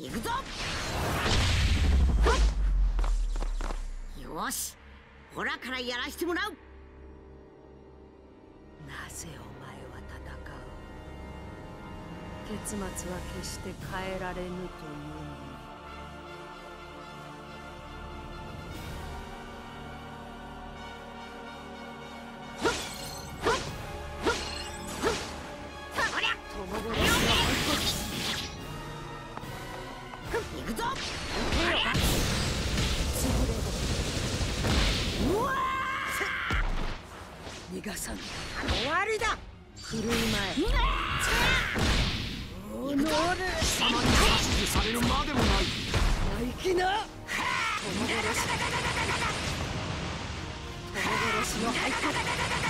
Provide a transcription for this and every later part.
行くぞ。よし、ほらからやらしてもらう。 なぜお前は戦う。結末は決して変えられぬというのに。 行くぞ。 逃がさん。終わりだ。狂い前。おのれ。貴様に指図されるまでもない。生きな。友殺しの背骨。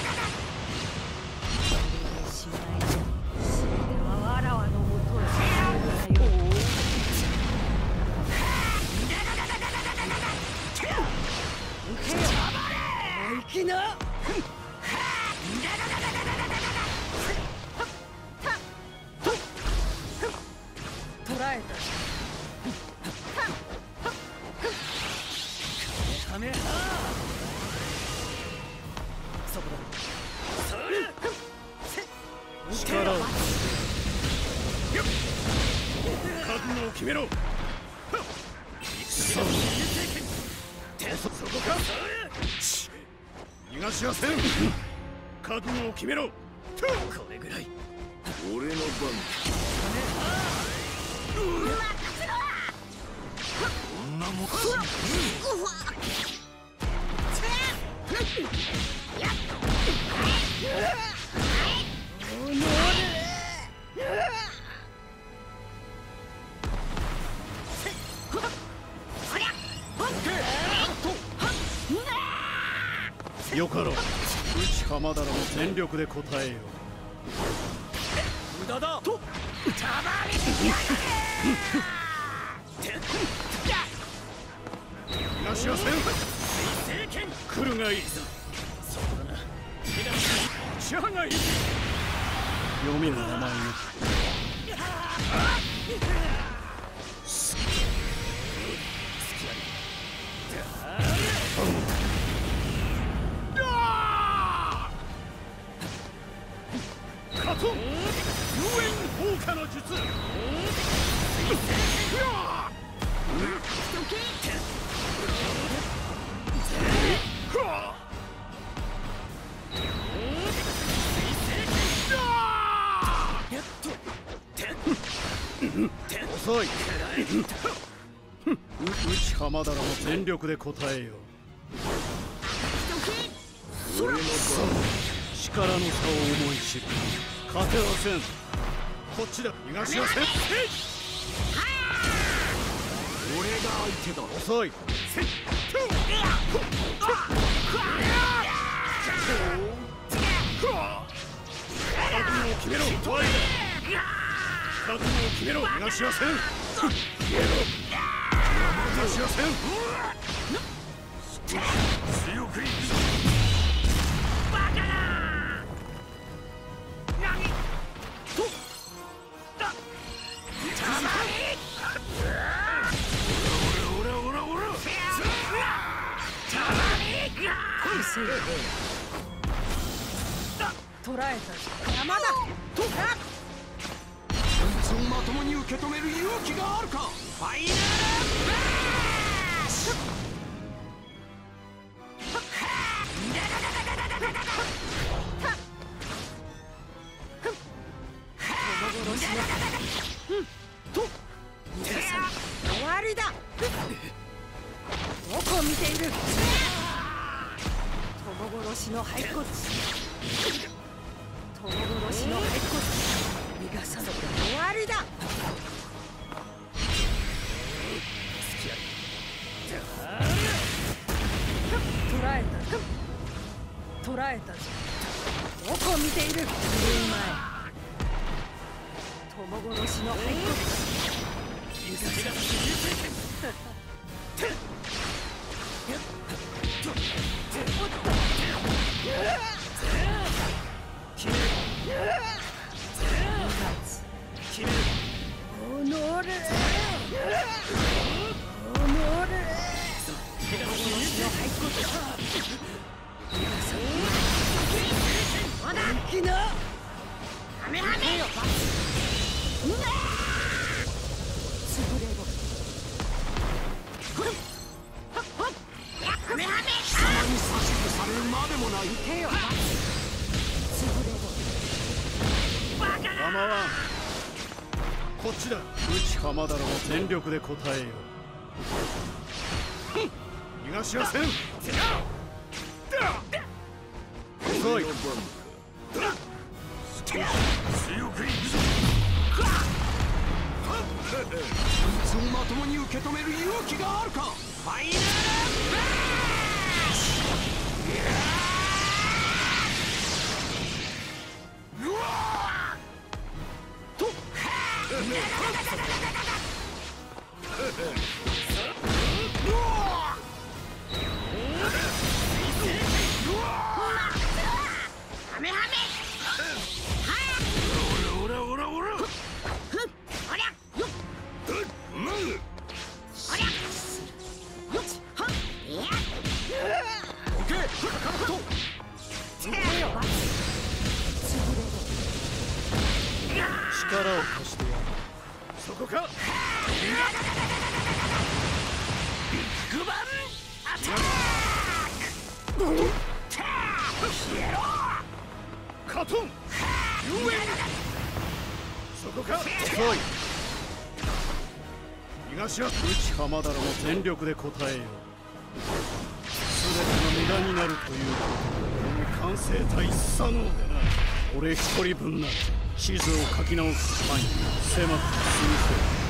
しないで。全てはわらわのもとへ帰るがよい。生きな。捕らえた。カメハそこだ。力を覚悟を決めろ。そこか。逃がしはせん。覚悟を決めろ。これぐらい俺の番。こんなもん。よかろう。内浜田らも全力で応えよう。無駄だと。東はせん。来るがいいぞ。そうだな。支配がいい。読みの名前に。遊園放火の術。遅い。内浜田らも全力で応えよう。俺の番。力の差を思い知る。勝てはせん。こっちだ。逃がしはせん。俺が相手だ。遅い。覚悟を決めろ。覚悟を決めろ。逃がしはせん。逃がしはせん。強くいくぞ。バカだ。何とだ。 捕らえた。山だ。とか。 そいつをまともに受け止める勇気があるか。ファイナルバッシュ。 終わりだ。どこを見ている。友殺しの骸骨。友殺しの骸骨。逃がさぬ。終わりだ。捕らえた。捕らえたぞ。どこを見ている。前。友殺しの骸骨。おのれ。 構わん。こっちだ。内浜田らも全力で答えよう。逃がしはせん。遅い。強くいくぞ。 こいつをまともに受け止める勇気があるか。ファイナルバッシュ。うわーと力を貸してやる。そこか。ビッグバンアタック。カトン。そこか。遅い。東は内浜田らも全力で答えよう。全てが無駄になるというこの完成体不可能でな。俺一人分なら地図を書き直す範囲狭く進むせ。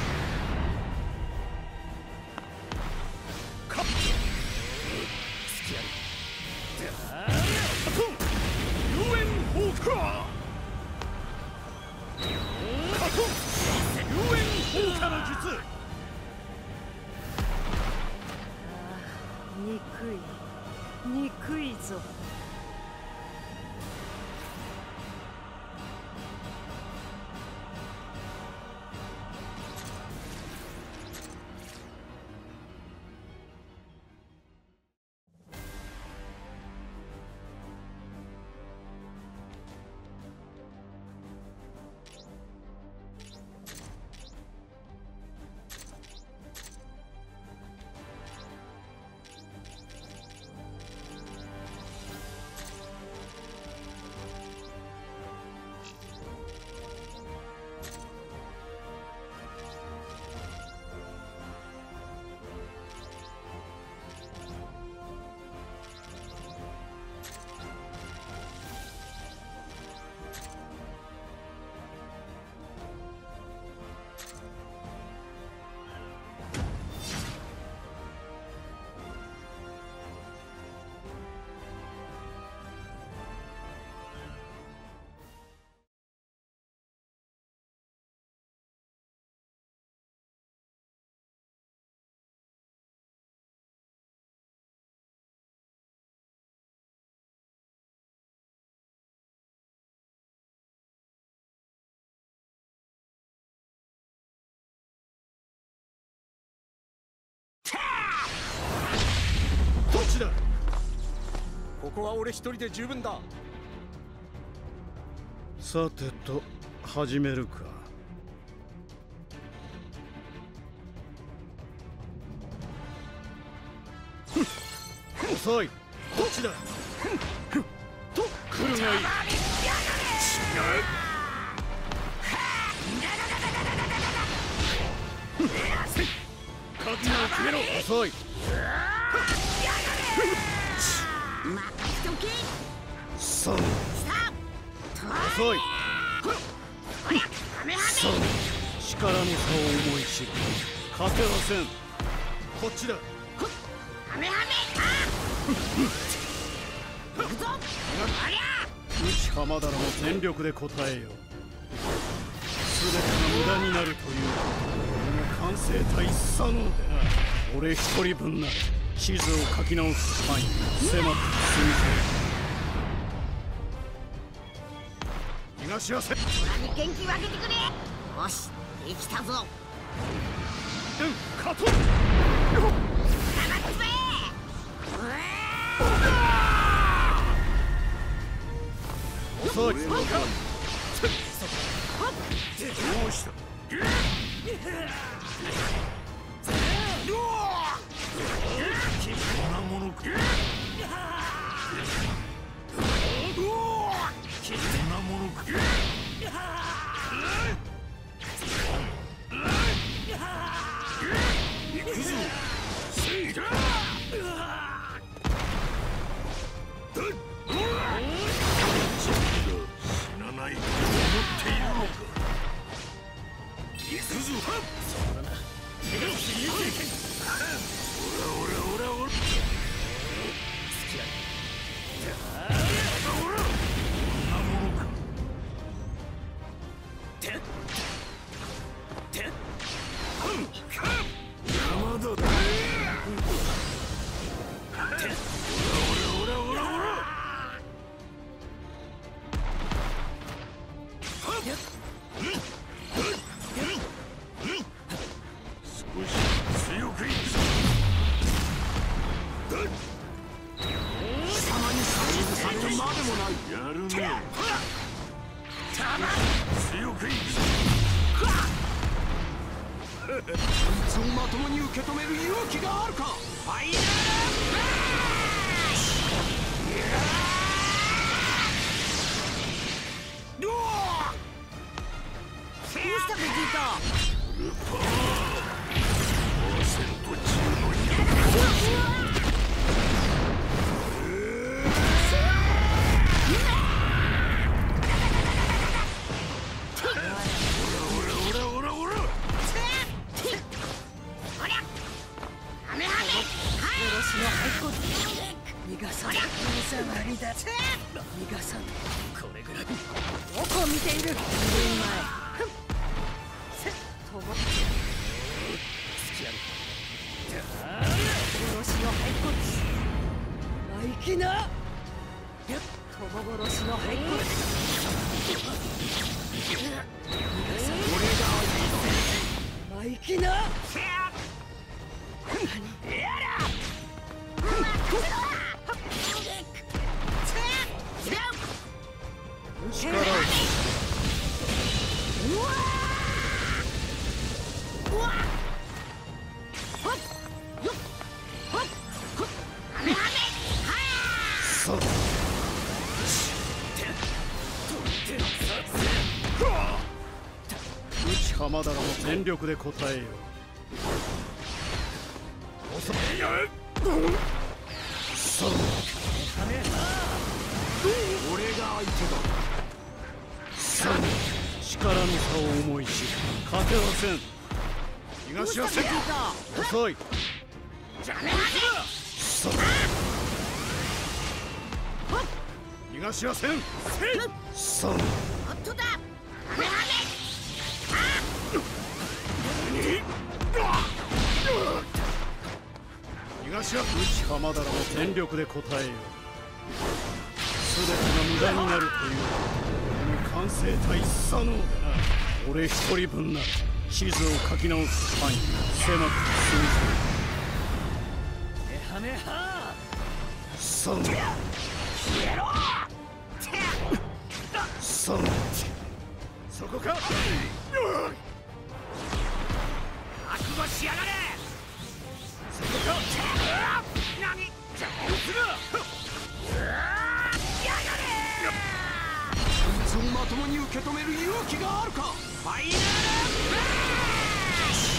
憎いぞ。 どっちだ。 ここは俺一人で十分だ。 さてと始めるか。遅い。どっちだ。と来るがいい。違う。覚悟を決めろ。遅い。そう。遅い。そう。力の差を思い知る。勝てません。こっちだ。内浜田らも全力で答えよう。全てが無駄になるというこの完成体不可能でな。俺一人分なら地図を書き直す範囲狭く進むせ。東はせ。 空に元気分けてくれ。よし、できたぞ。 カトン遅い。どうした。こんなものか。こんなものか。行くぞ。せいだ。死なないと思っているのか。行くぞ。そうだな。おら好きや。こんなものか。山だ。少し強くいくぞ。 貴様に指図されるまでもない。 やるね。強くいくぞ。 こいつをまともに受け止める勇気があるか。ファイナルバッシュ。どうしたベジータ。 ルパー%中の100%。 逃がさん。逃がさん。これぐらい。どこを見ている。とぼ。付き合う。殺しの骸骨。生意気な。とぼ殺しの骸骨。生意気な。 力を。そう。内浜田らも全力で応えよう。遅い。そう。 俺が相手だ。 さあ、力の差を思い知り勝てはせん。逃がしはせん。遅い。さあ、逃がしはせん。さあ、逃がしは内浜田らも全力で応えよう。すべてが無駄になるというこの完成体不可能だな。俺一人分なら地図を書き直す範囲狭く進むぞ。メハメハサンサンそこか。 悪魔しやがれ。 そこか。 何じゃこいつが。こいつをまともに受け止める勇気があるか。ファイナルバッシ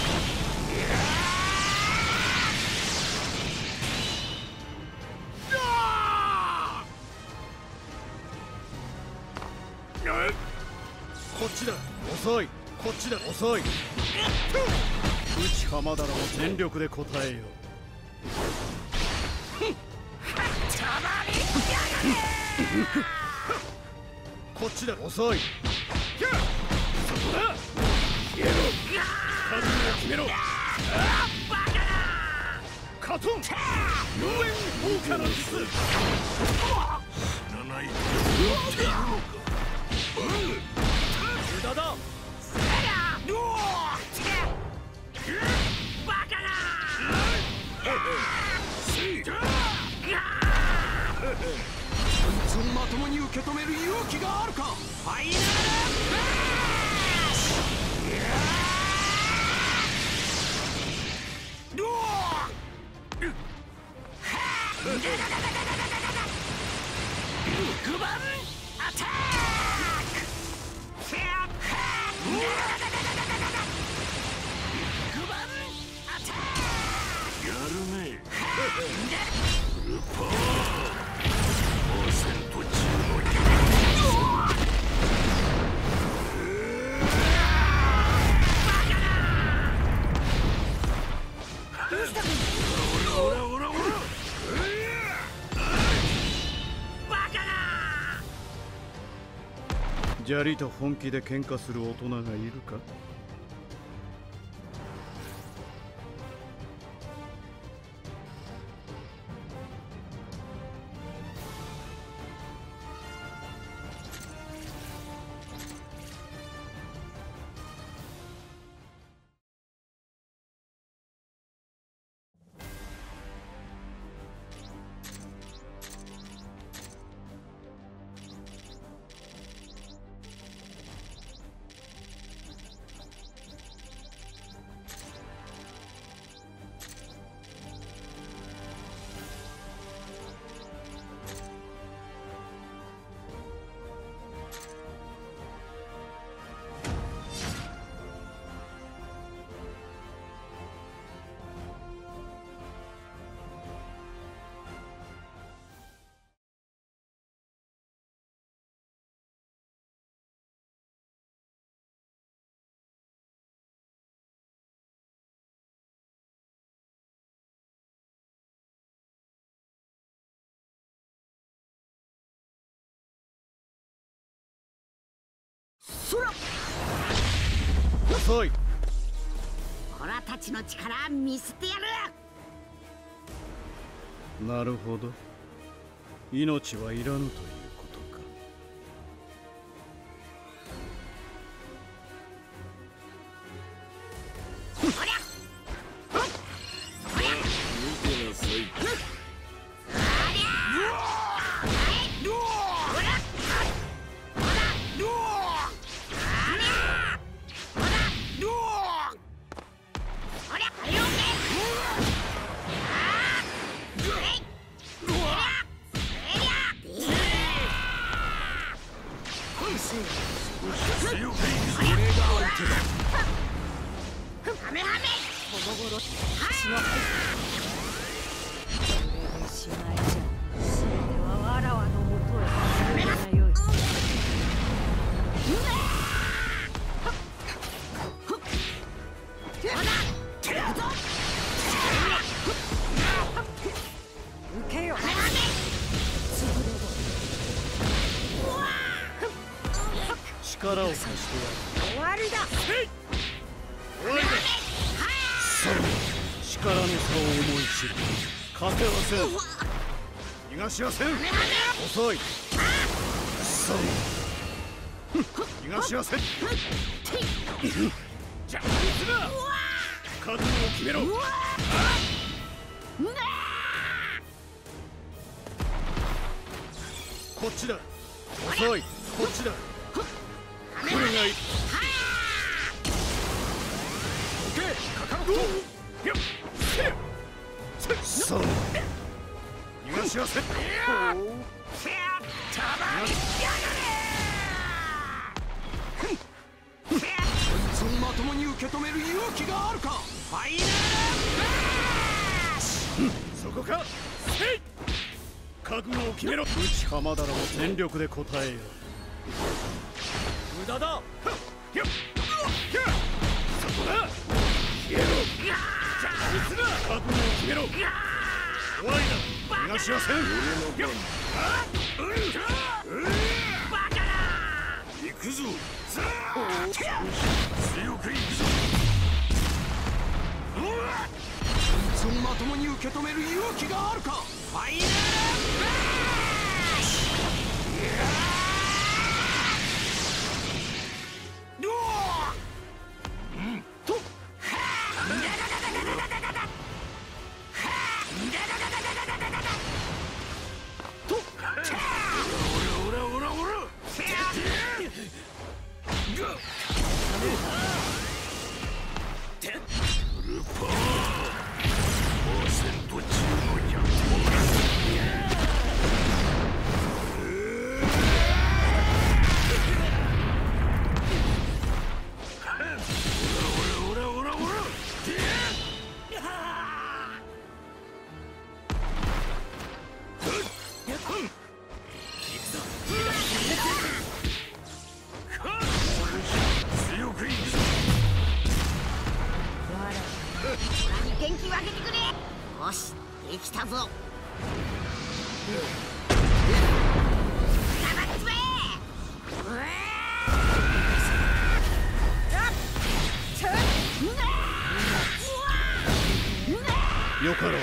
ュ。こっちだ。遅い。こっちだ。遅い。内浜田らも全力で応えよう。こっちだ。遅い。そこだ。消えろ。覚悟を決めろ。カトン。遊園放火の術。死なないと思っているのか。無駄だ。 受け止める勇気があるか。ファイナルバッシュ。ドーン。6番アタック。6番アタック。やるね。ルパー%中の砂利と本気で喧嘩する大人がいるか。遅い。 オラたちの力見せてやる。 なるほど。命はいらぬということか。 見てなさい。 力を貸してやる。 終わりだ。 終わりだ。さあ、力の差を思い知る。勝てはせん。逃がしはせん。遅い。さあ、逃がしはせん。じゃあ、いつだ。覚悟を決めろ。こっちだ。遅い。こっちだ。これがいい。 オッケー、カカロット。 さあ、逃がしはせん。 こいつをまともに受け止める勇気があるか。ファイナルバッシュ。 そこか。覚悟を決めろ。内浜田らを全力で応えよ。 無駄だ。 そこだ。消えろ。じゃあ、いつだ。覚悟を決めろ。終わりだ。逃がしはせん。 バカだ。行くぞ。強く行くぞ。こいつをまともに受け止める勇気があるか。ファイナルバッシュ。 強くいくぞ。 オラに元気をあげてくれ。よし、できたぞ。 よかろう。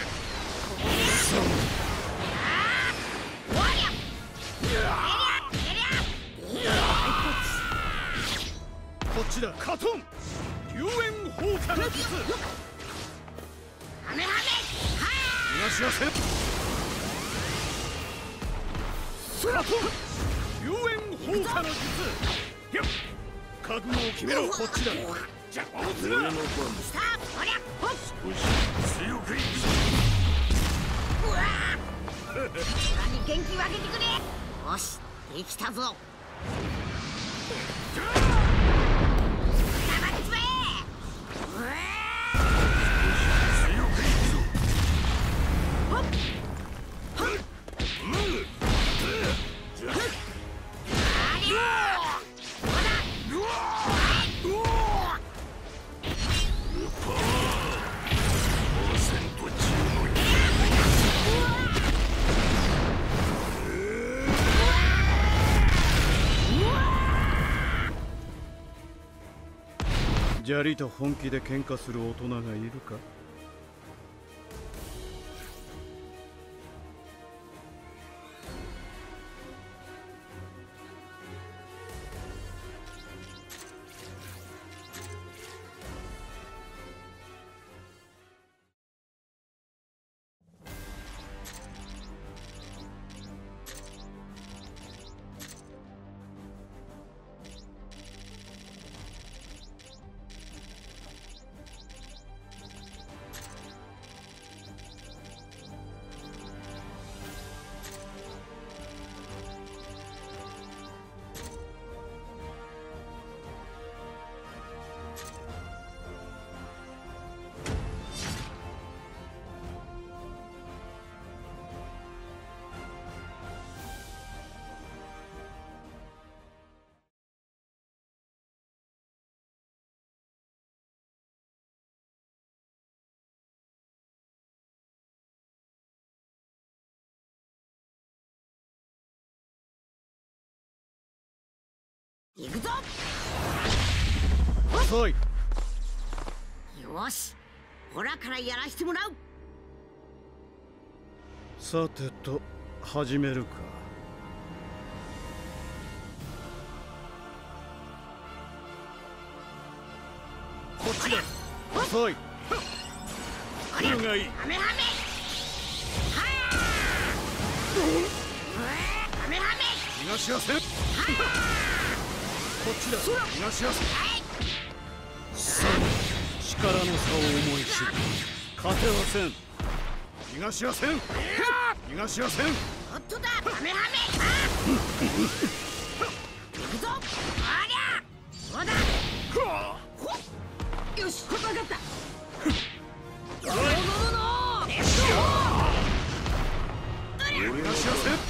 こっちだ。カトン龍炎放火の術。 ハメハメ。 逃がしません。カトン龍炎放火の術。よっ、覚悟を決めろ。こっちだ。邪魔をする。俺の番だ。 少し強くいくぞ。 オラに元気をあげてくれ。よし、できたぞ。 砂利と本気で喧嘩する大人がいるか。行くぞ。 遅い。 よし、オラからやらしてもらう。 さてと始めるか。こっちだ。遅い。来るがいい。 ハメハメ。ハメハメ。 逃がしやせん。こっちだ。逃がしやせん。さあ、力の差を思い知る。勝てはせん。逃がしやせん。逃がしやせん。 おっとだ。ハメハメ。行くぞ。ありゃ。そうだ。よし、分かった。ゴロゴロの。 逃がしやせん。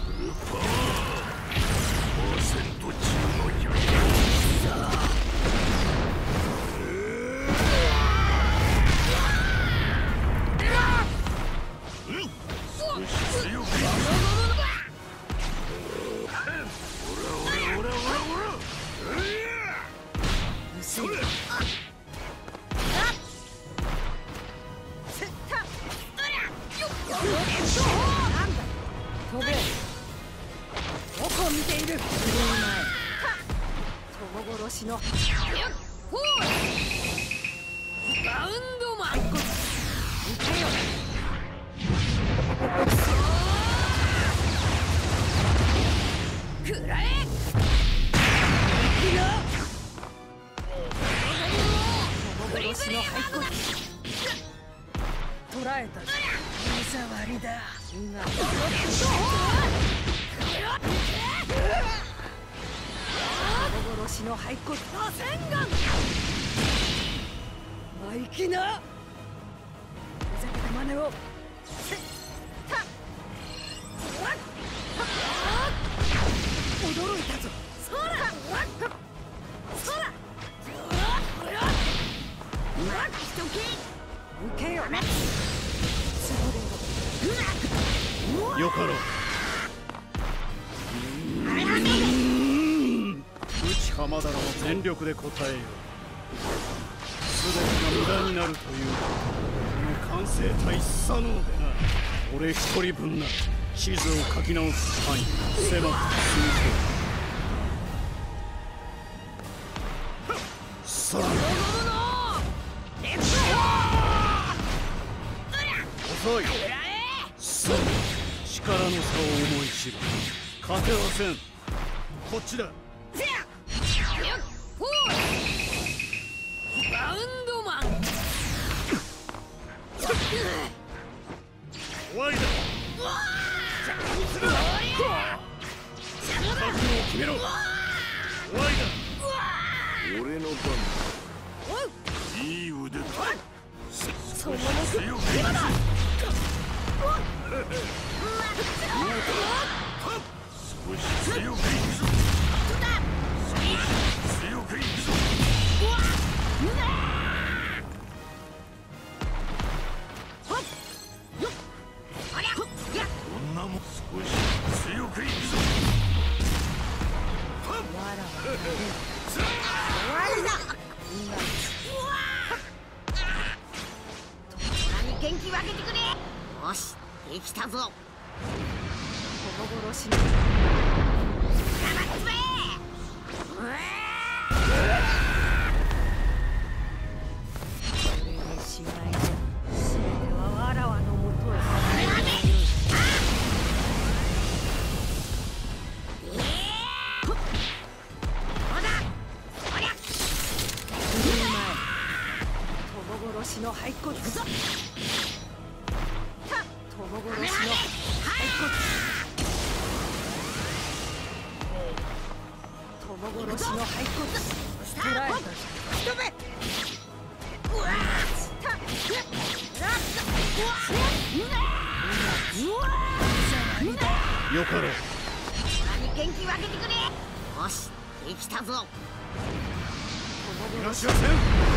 殺のバウンドマン。行けよ。くらえ。いくよ。幻の骸骨。捕らえた。手触りだ。幻の骸骨螺旋岩。生意気な。ふざけた真似を。せった。 かろう。内浜田らも全力で答えよう。全てが無駄になるというこの完成体左脳でな。俺一人分な地図を書き直す範囲狭く進むぞ。さあ遅い。さあ力の差を思い知る。勝てはせん。こっちだ。 バウンドマン。 終わりだ。覚悟を決めろ。終わりだ。 俺の番だ。いい腕だ。 その強く今だ。 少し強くいくぞ。強くいくぞ。こんなもん少し強くいくぞ。 終わりだ。何元気分けてくれ。よし、できたぞ。 この殺しのしないで、全てはわらわのもとへ。友殺しの骸骨。友殺しの骸骨。友殺しの骸骨。捕らえたぞ。 よかろう。 何元気分けてくれ。よし、できたぞ。 いらっしゃいません。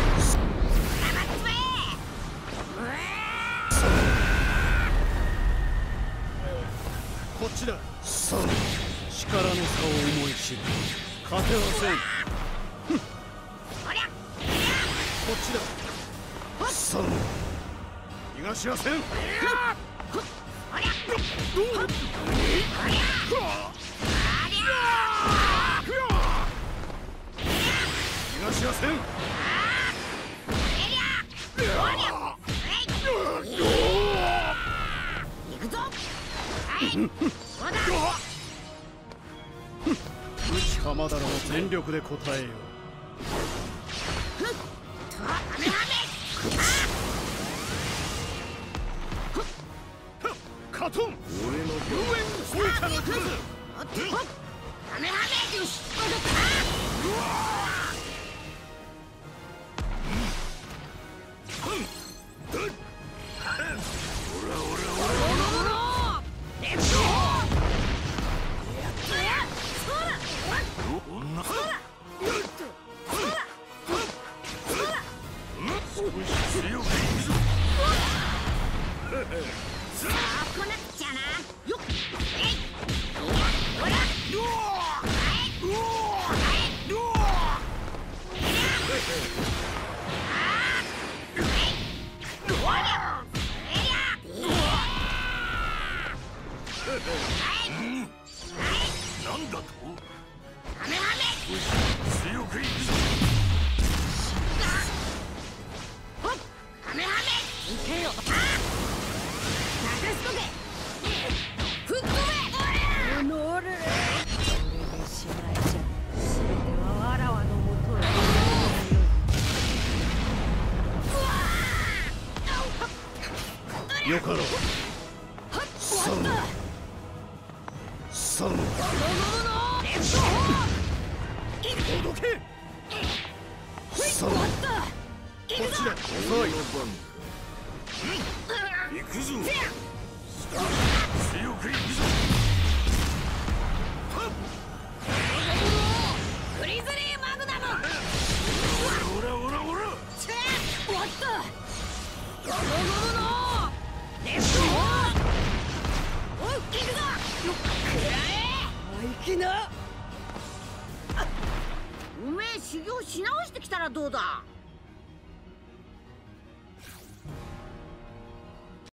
こっちだ。さあ力の差を思い知る。勝てはせん。こっちだ。さあ逃がしはせん。逃がしはせん。 行くぞ。 内浜田らも全力で答えよう。カトン。俺の遊園効果の数。 なんだと。強くいくぞ。 行けよ。吹っ飛べ。おのれ。俺でしないじゃ。全てはわらわのもとへ。 よかろう。さあさあ届け。さあこっちだ。遅い。 行くぞ。強くいくぞ。 グリズリーマグナム。 おらおらおら。 終わった。ゴムゴムのレッドホー。おい、行くぞ。 きな。 おめえ修行し直してきたらどうだ。